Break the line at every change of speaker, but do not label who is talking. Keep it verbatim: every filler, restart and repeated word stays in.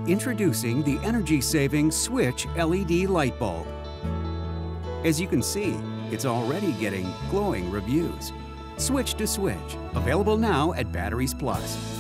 Introducing the energy-saving Switch L E D light bulb. As you can see, it's already getting glowing reviews. Switch to Switch, available now at Batteries Plus.